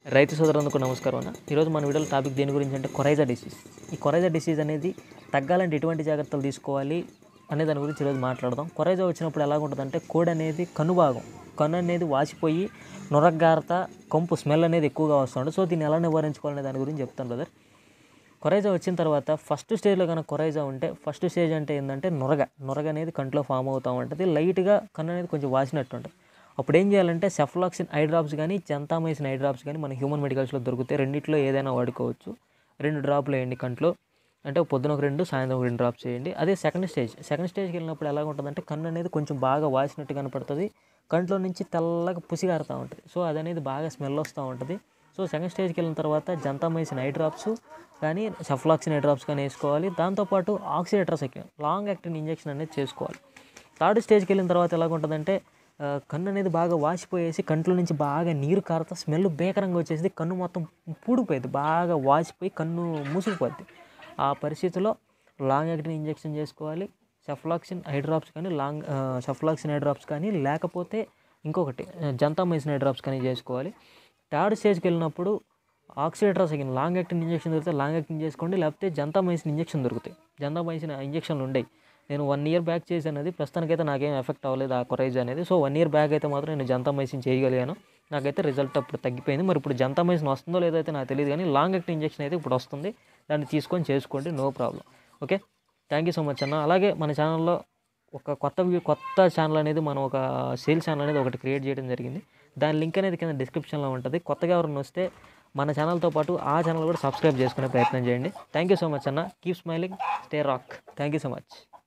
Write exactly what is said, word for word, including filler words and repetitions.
రైతు సోదరులందరికీ నమస్కారం అన్న. ఈరోజు మన వీడియోలో టాపిక్ దేని గురించి అంటే కొరైజా డిసీజ్. ఈ కొరైజా డిసీజ్ అనేది తగ్గాలంటే ఎటువంటి జాగ్రత్తలు తీసుకోవాలి అనే దాని గురించి ఈరోజు మాట్లాడదాం. కొరైజా వచ్చినప్పుడు ఎలా ఉంటుందంటే కోడి అనేది కన్ను భాగం కన్ను అనేది వాసిపోయి నొరగారత కంపు స్మెల్ అనేది ఎక్కువగా వస్తుంది. సో దీన్ని ఎలా నివారించుకోవాలనే దాని గురించి చెప్తాను బ్రదర్. కొరైజా వచ్చిన తర్వాత ఫస్ట్ స్టేజ్లో కనుక కొరైజా ఉంటే ఫస్ట్ స్టేజ్ అంటే ఏంటంటే నొరగ నొరగ అనేది కంట్లో ఫామ్ అవుతూ ఉంటుంది. లైట్గా కన్ను అనేది కొంచెం వాసినట్టు ఉంటుంది. అప్పుడు ఏం చేయాలంటే సెఫ్లాక్సిన్ ఐ డ్రాప్స్ కానీ జంతామైసిన్ ఐ డ్రాప్స్ కానీ మన హ్యూమన్ మెడికల్స్లో దొరుకుతాయి. రెండిట్లో ఏదైనా వాడుకోవచ్చు. రెండు డ్రాప్లు వేయండి కంట్లో, అంటే పొద్దున ఒక రెండు సాయంత్రం ఒక రెండు డ్రాప్స్ చేయండి. అదే సెకండ్ స్టేజ్ సెకండ్ స్టేజ్కి వెళ్ళినప్పుడు ఎలా ఉంటుందంటే కన్ను అనేది కొంచెం బాగా వాసినట్టు కనపడుతుంది. కంట్లో నుంచి తెల్లగా పుసిగారుతూ ఉంటుంది. సో అది అనేది బాగా స్మెల్ వస్తూ ఉంటుంది. సో సెకండ్ స్టేజ్కి వెళ్ళిన తర్వాత జంతామైసిన్ ఐ డ్రాప్స్ కానీ సెఫ్లాక్సిన్ ఐ డ్రాప్స్ కానీ వేసుకోవాలి. దాంతోపాటు ఆక్సిడెట్రాసైక్లిన్ లాంగ్ యాక్టింగ్ ఇంజెక్షన్ అనేది చేసుకోవాలి. థర్డ్ స్టేజ్కి వెళ్ళిన తర్వాత ఎలా ఉంటుందంటే కన్ను అనేది బాగా వాసిపోయేసి కంట్లో నుంచి బాగా నీరు కారుతా స్మెల్ భీకరంగా వచ్చేసి కన్ను మొత్తం పూడిపోయింది, బాగా వాసిపోయి కన్ను మూసుకుపోద్ది. ఆ పరిస్థితిలో లాంగ్ యాక్టింగ్ ఇంజెక్షన్ చేసుకోవాలి. సెఫ్లాక్సిన్ ఐ డ్రాప్స్ కానీ లాంగ్ సెఫ్లాక్సిన్ ఐ డ్రాప్స్ కానీ లేకపోతే ఇంకొకటి జంతామైసిన్ ఐ డ్రాప్స్ కానీ చేసుకోవాలి. థర్డ్ స్టేజ్కి వెళ్ళినప్పుడు ఆక్సిడెట్రాసైక్లిన్ లాంగ్ యాక్టింగ్ ఇంజెక్షన్ దొరికితే లాంగ్ యాక్టింగ్ చేసుకోండి, లేకపోతే జంతామైసిన్ ఇంజెక్షన్ దొరుకుతాయి. జంతామైసిన్ ఇంజెక్షన్లు ఉండేవి. నేను వన్ ఇయర్ బ్యాక్ చేశానది, ప్రస్తుతానికైతే నాకేం ఎఫెక్ట్ అవ్వలేదు ఆ కొరైజా అనేది. సో వన్ ఇయర్ బ్యాక్ అయితే మాత్రం నేను జంతామైసిన్ చేయగలిగాను. నాకైతే రిజల్ట్ అప్పుడు తగ్గిపోయింది. మరి ఇప్పుడు జంతామైసిన్ వస్తుందో లేదో అయితే నాకు తెలియదు, కానీ లాంగ్ యాక్టింగ్ ఇంజెక్షన్ అయితే ఇప్పుడు వస్తుంది. దాన్ని తీసుకొని చేసుకోండి, no problem. Okay, thank you so much అన్న. అలాగే మన ఛానల్లో ఒక కొత్త కొత్త ఛానల్ అనేది మనం ఒక సేల్ ఛానల్ అనేది ఒకటి క్రియేట్ చేయడం జరిగింది. దాని లింక్ అనేది కింద డిస్క్రిప్షన్లో ఉంటుంది. కొత్తగా ఎవరైనా వస్తే మన ఛానల్తో పాటు ఆ ఛానల్ కూడా సబ్స్క్రైబ్ చేసుకునే ప్రయత్నం చేయండి. థ్యాంక్ యూ సో మచ్ అన్న. Keep smiling, stay rock. Thank you so much.